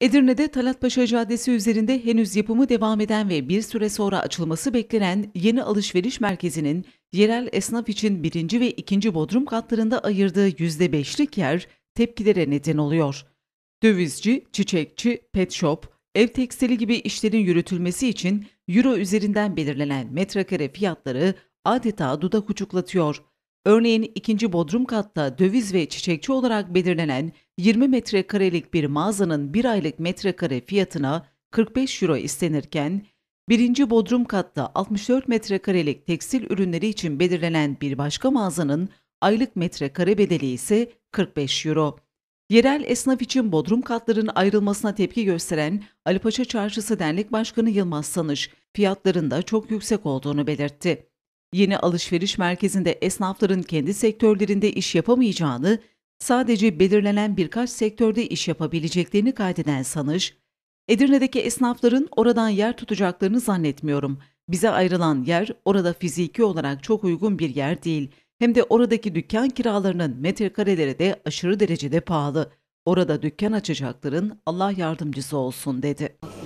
Edirne'de Talatpaşa Caddesi üzerinde henüz yapımı devam eden ve bir süre sonra açılması beklenen yeni alışveriş merkezinin yerel esnaf için birinci ve ikinci bodrum katlarında ayırdığı %5'lik yer tepkilere neden oluyor. Dövizci, çiçekçi, pet shop, ev tekstili gibi işlerin yürütülmesi için euro üzerinden belirlenen metrekare fiyatları adeta dudak uçuklatıyor. Örneğin ikinci bodrum katta döviz ve çiçekçi olarak belirlenen 20 metrekarelik bir mağazanın bir aylık metrekare fiyatına 45 euro istenirken, birinci bodrum katta 64 metrekarelik tekstil ürünleri için belirlenen bir başka mağazanın aylık metrekare bedeli ise 45 euro. Yerel esnaf için bodrum katların ayrılmasına tepki gösteren Alipaşa Çarşısı Dernek Başkanı Yılmaz Sanış, fiyatların da çok yüksek olduğunu belirtti. Yeni alışveriş merkezinde esnafların kendi sektörlerinde iş yapamayacağını, sadece belirlenen birkaç sektörde iş yapabileceklerini kaydeden Sanış, Edirne'deki esnafların oradan yer tutacaklarını zannetmiyorum. Bize ayrılan yer orada fiziki olarak çok uygun bir yer değil. Hem de oradaki dükkan kiralarının metrekareleri de aşırı derecede pahalı. Orada dükkan açacakların Allah yardımcısı olsun dedi.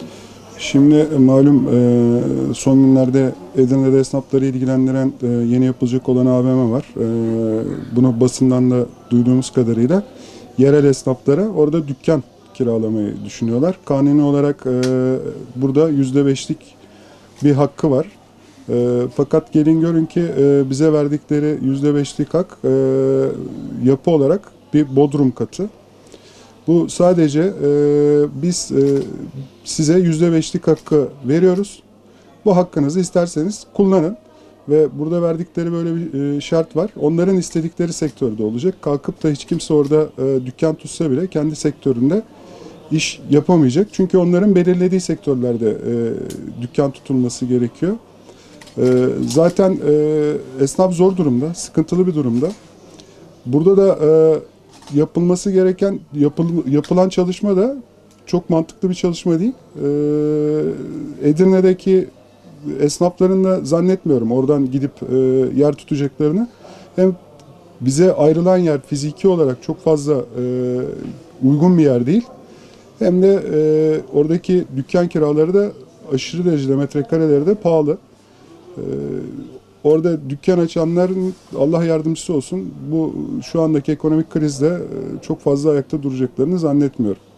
Şimdi malum son günlerde Edirne'de esnafları ilgilendiren yeni yapılacak olan AVM var. Bunu basından da duyduğumuz kadarıyla yerel esnaflara orada dükkan kiralamayı düşünüyorlar. Kanuni olarak burada %5'lik bir hakkı var. Fakat gelin görün ki bize verdikleri %5'lik hak yapı olarak bir bodrum katı. Bu sadece biz size %5'lik hakkı veriyoruz. Bu hakkınızı isterseniz kullanın. Ve burada verdikleri böyle bir şart var. Onların istedikleri sektörde olacak. Kalkıp da hiç kimse orada dükkan tutsa bile kendi sektöründe iş yapamayacak. Çünkü onların belirlediği sektörlerde dükkan tutulması gerekiyor. Zaten esnaf zor durumda, sıkıntılı bir durumda. Burada da yapılması gereken, yapılan çalışma da çok mantıklı bir çalışma değil. Edirne'deki esnafların da zannetmiyorum oradan gidip yer tutacaklarını. Hem bize ayrılan yer fiziki olarak çok fazla uygun bir yer değil. Hem de oradaki dükkan kiraları da aşırı derecede metrekareleri de pahalı. Orada dükkan açanların Allah yardımcısı olsun. Bu şu andaki ekonomik krizde çok fazla ayakta duracaklarını zannetmiyorum.